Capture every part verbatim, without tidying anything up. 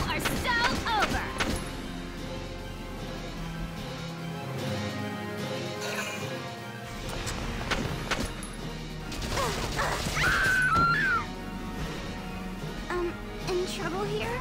are so over! Um, in trouble here?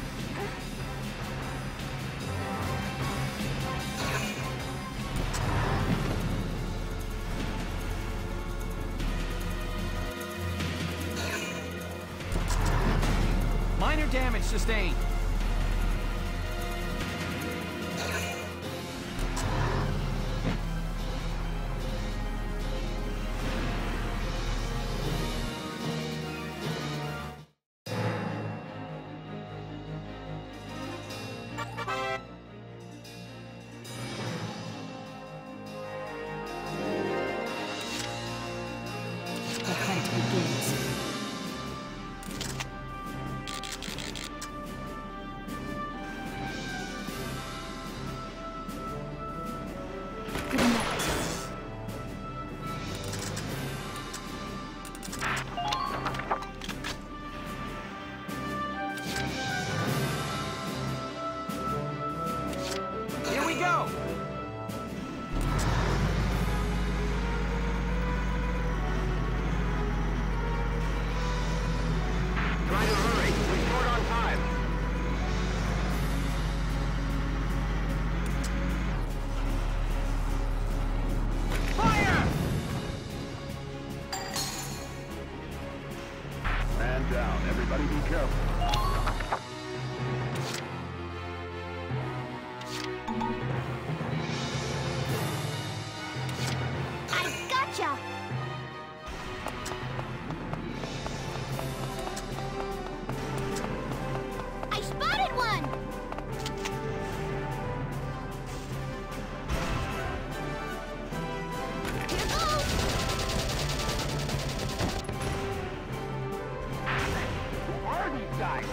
Minor damage sustained. The hunt begins. Good night. Here we go! Try to hurry. We're short on time. Fire! Man down. Everybody be careful. I gotcha! I spotted one! Here goes! Who are these guys?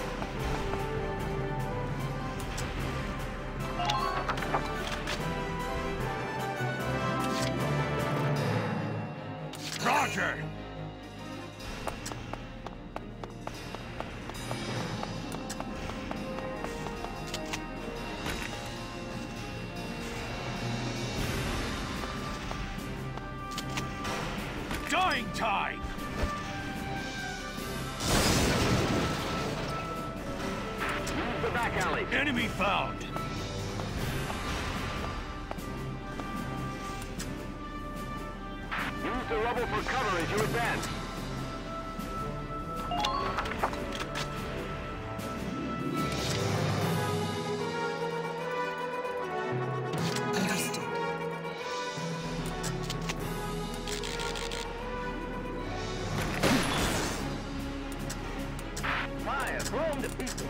Roger! Dying tide! Use the back alley. Enemy found! Use the rubble for cover as you advance. Understood. Fire. Throw them to pieces.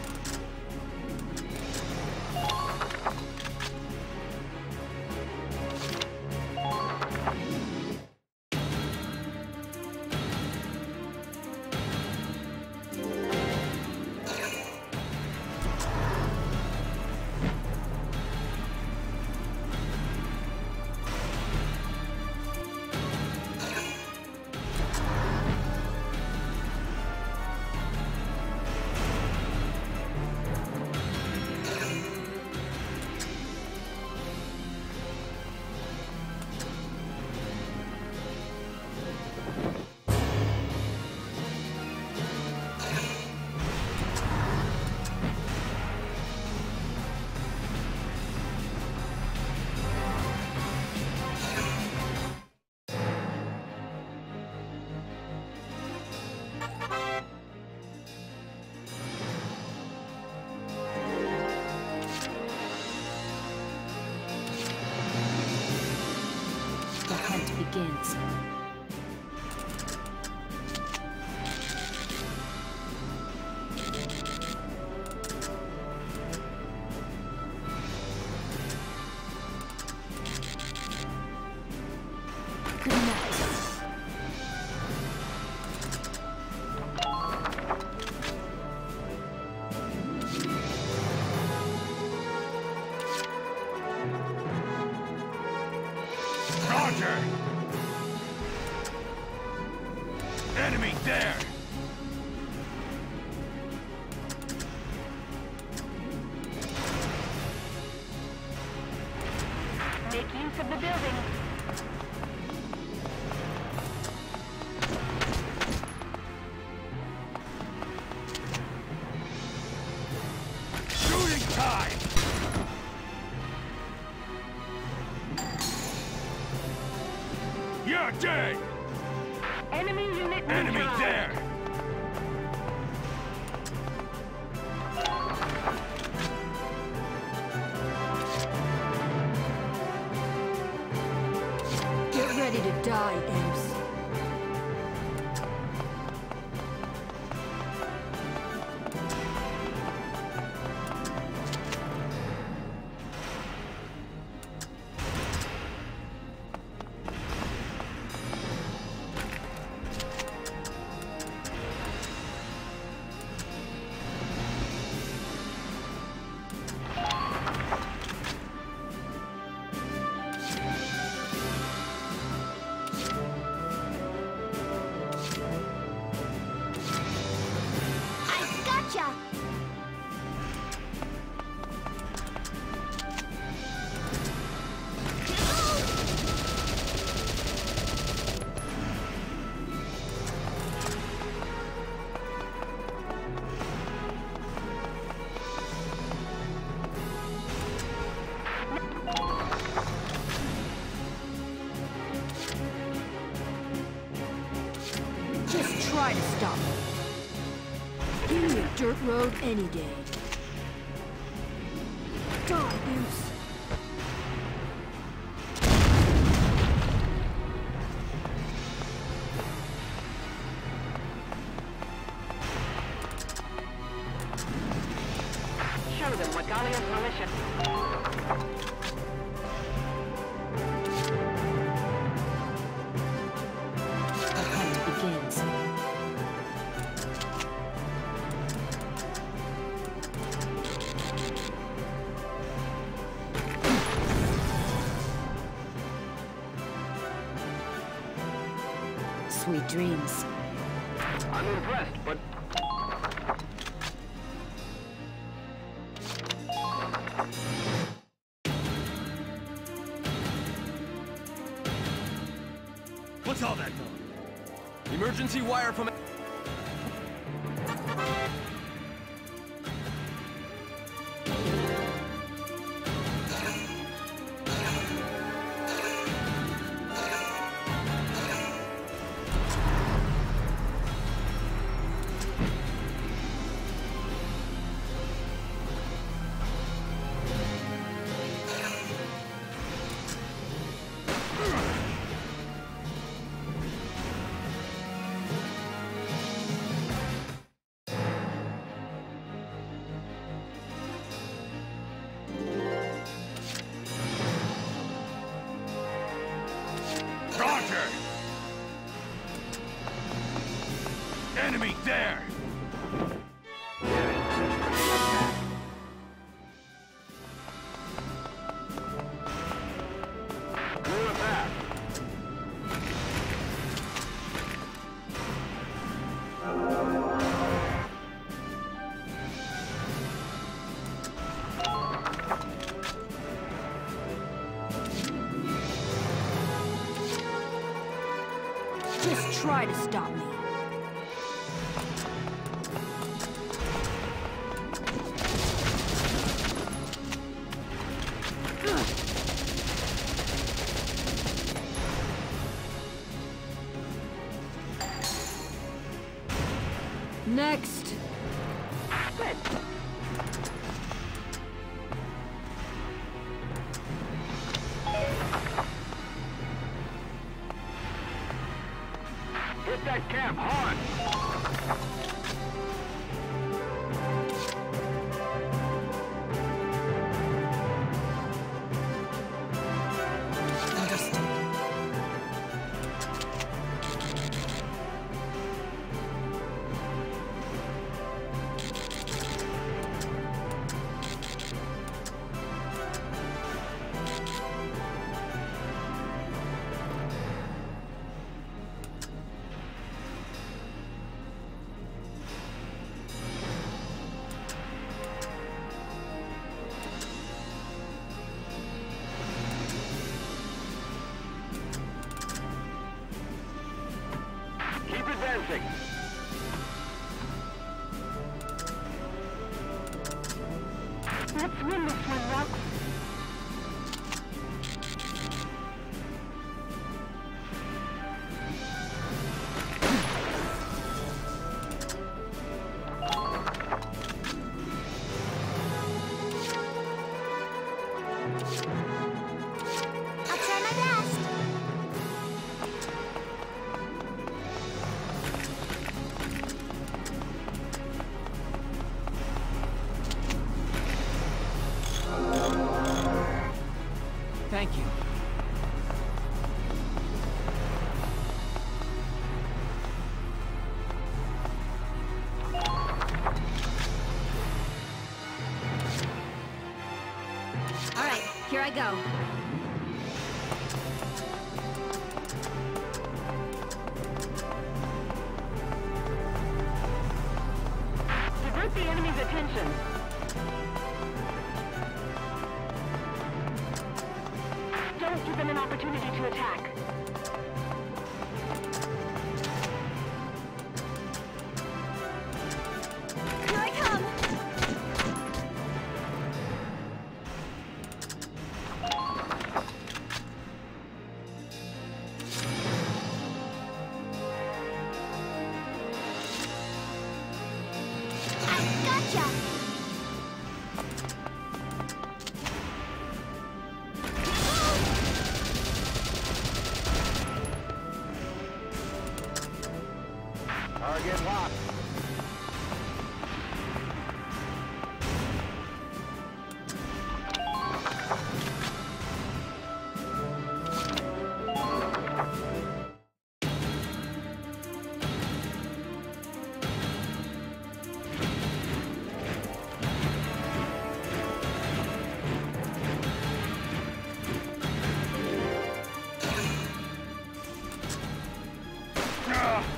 The hunt begins. Good night. Roger! dead! Enemy unit Enemy neutralized. there! Get ready to die, imps. I gotcha! Just try to stop me. Give me a dirt road any day. Die, imps. Show them what Dahlia's militia. The hunt begins. Sweet dreams. I'm impressed, but What's all that noise? Emergency wire from... Roger! Enemy there! clear a path. Just try to stop me. Next. Good. Hit that camp hard. Understood. Keep advancing. Let's win this one, Rock. Here I go. Divert the enemy's attention. Don't give them an opportunity to attack. Here I come! I gotcha! Target locked. Ah!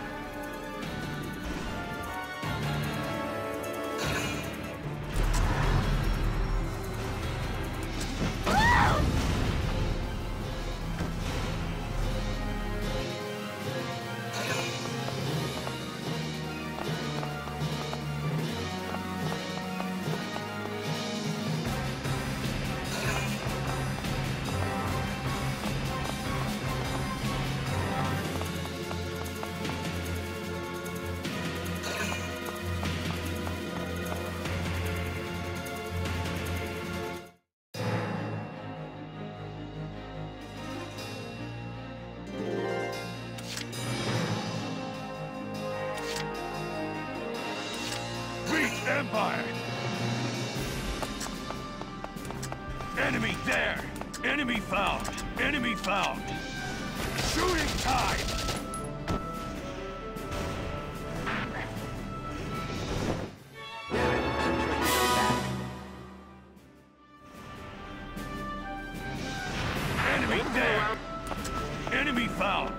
Reach Empire! Enemy there! Enemy found! Enemy found! Shooting time! Enemy there! Enemy found!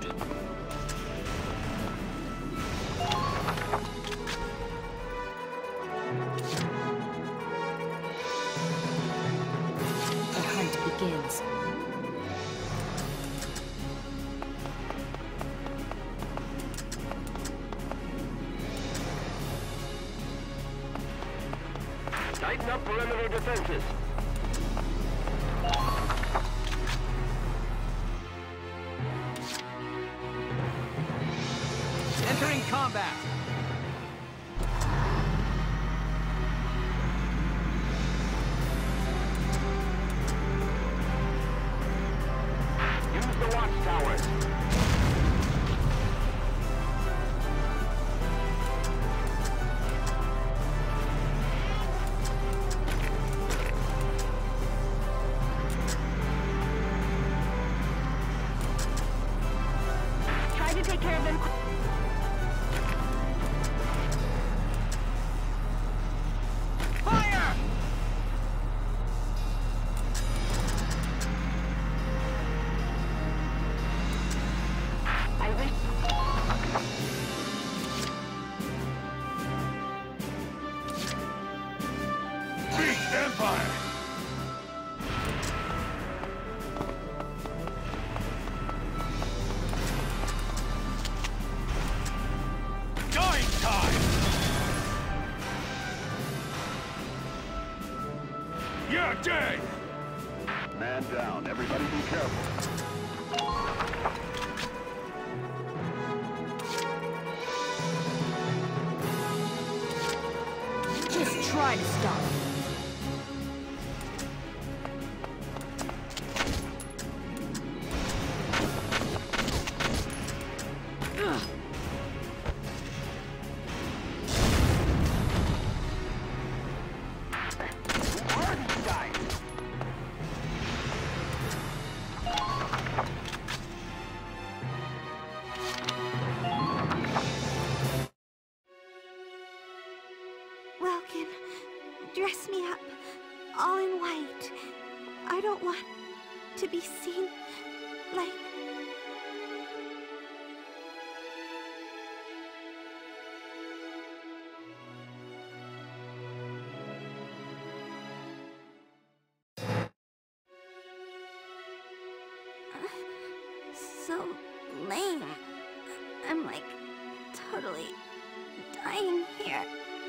The hunt begins. Tighten up perimeter defenses. Entering combat. Use the watchtowers. Try to take care of them. Fire! I wish. Reach Empire! Dying time! You're dead! Man down. Everybody be careful. Just try to stop. Ugh. Welkin, dress me up, all in white. I don't want to be seen like... so lame. I'm like totally dying here.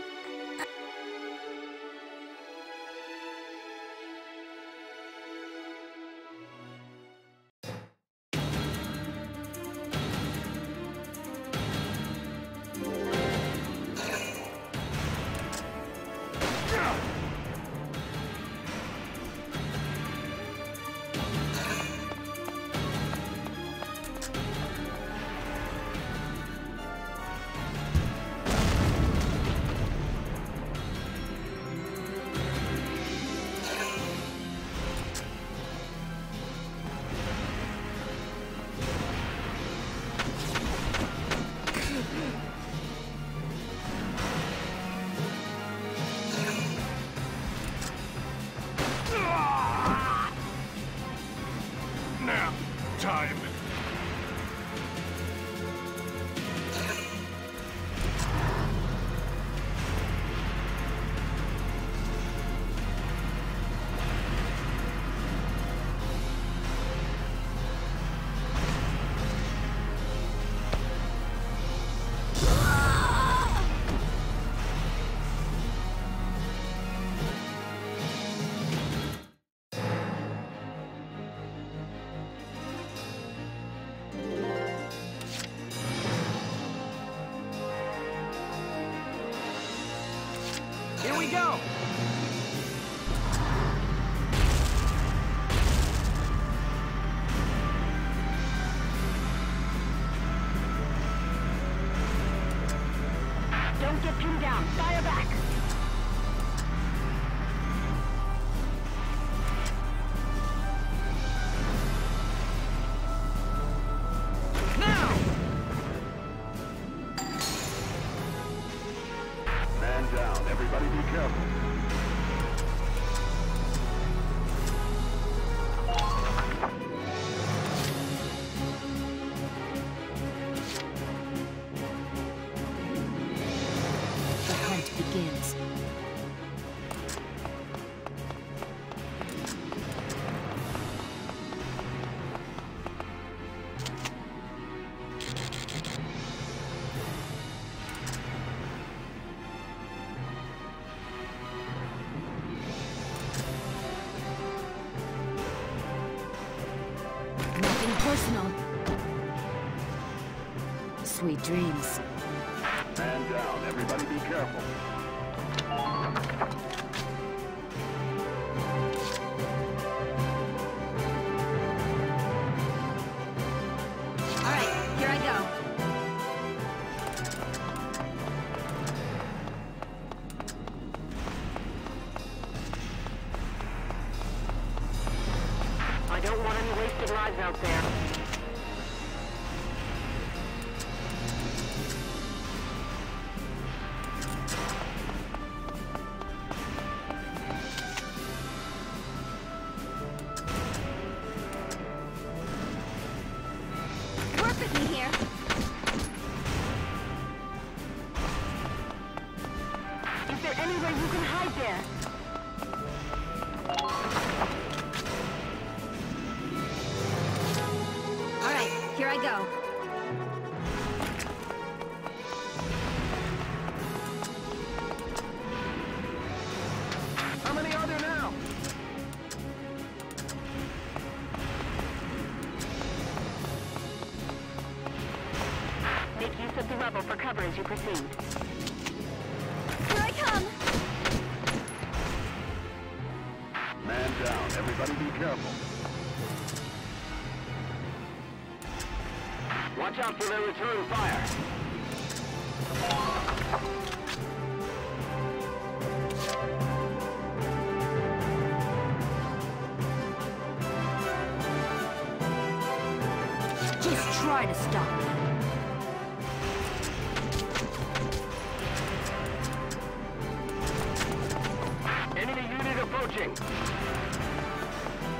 Nap time. Here we go! Don't get pinned down. Fire back! Now! Man down. Everybody be careful. The hunt begins. Nothing personal. Sweet dreams. Man down. Everybody be careful. All right, here I go. I don't want any wasted lives out there. Work with me here. Is there any way you can hide there? All right, here I go. How many are there now? Make use of the rubble for cover as you proceed. Here I come. Man down. Everybody be careful. Watch out for their return fire. Just try to stop me. Enemy unit approaching.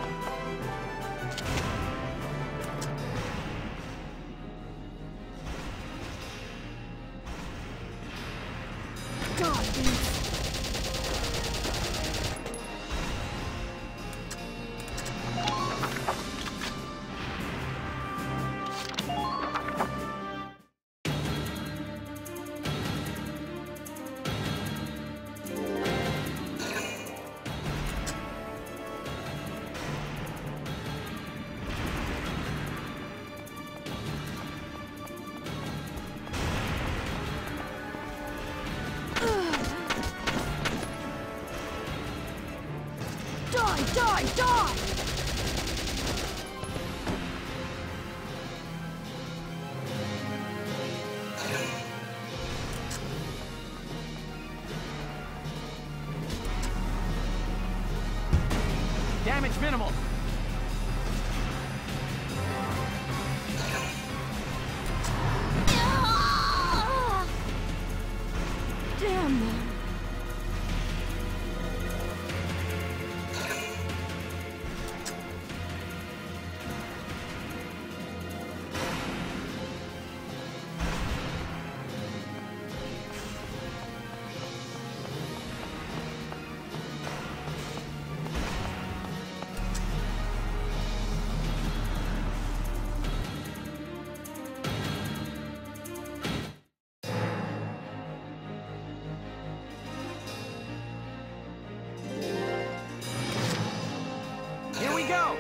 Die! Die! Damage minimal. Damn them. Here we go!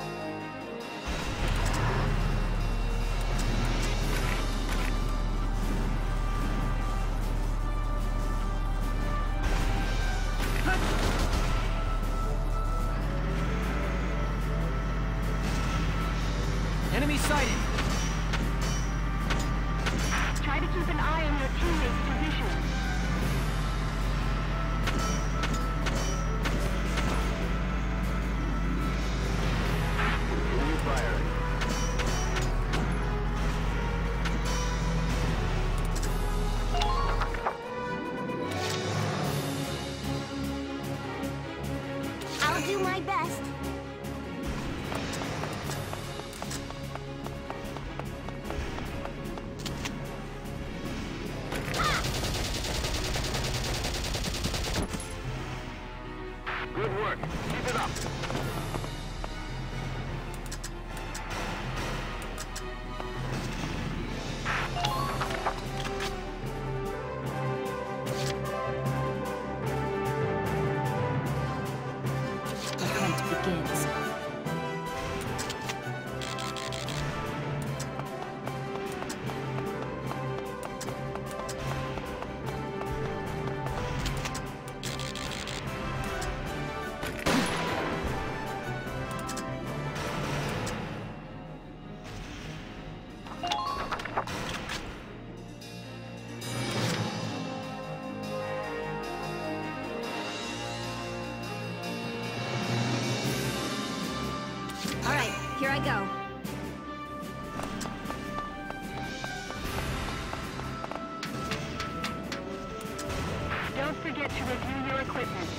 Enemy sighted! Try to keep an eye on your teammates' position. Continue firing. I'll do my best. Good work. Keep it up. The hunt begins. All right, here I go. Don't forget to review your equipment.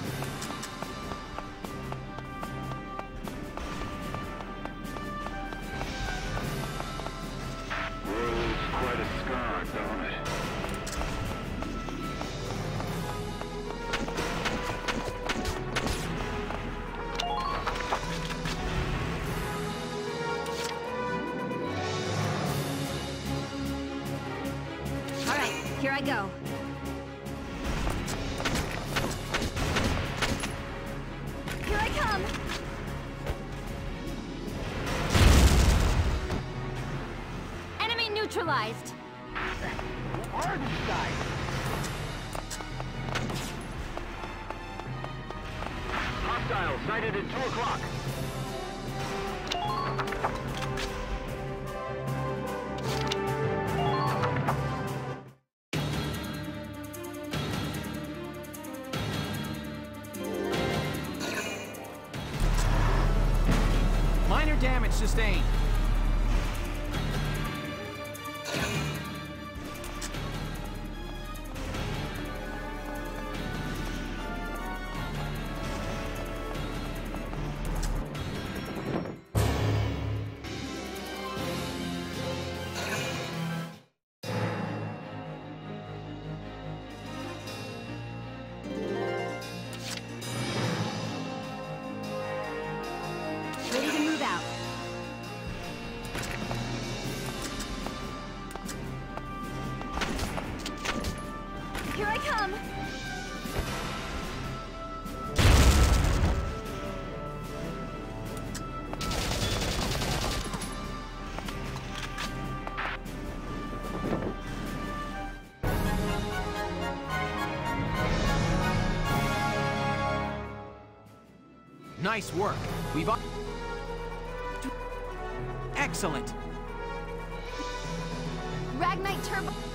War leaves quite a scar, don't it? All right, here I go. Here I come. Enemy neutralized. Hostile sighted at two o'clock. Minor damage sustained. Ready to move out. Nice work. We've... al- Excellent. Ragnite Turbo...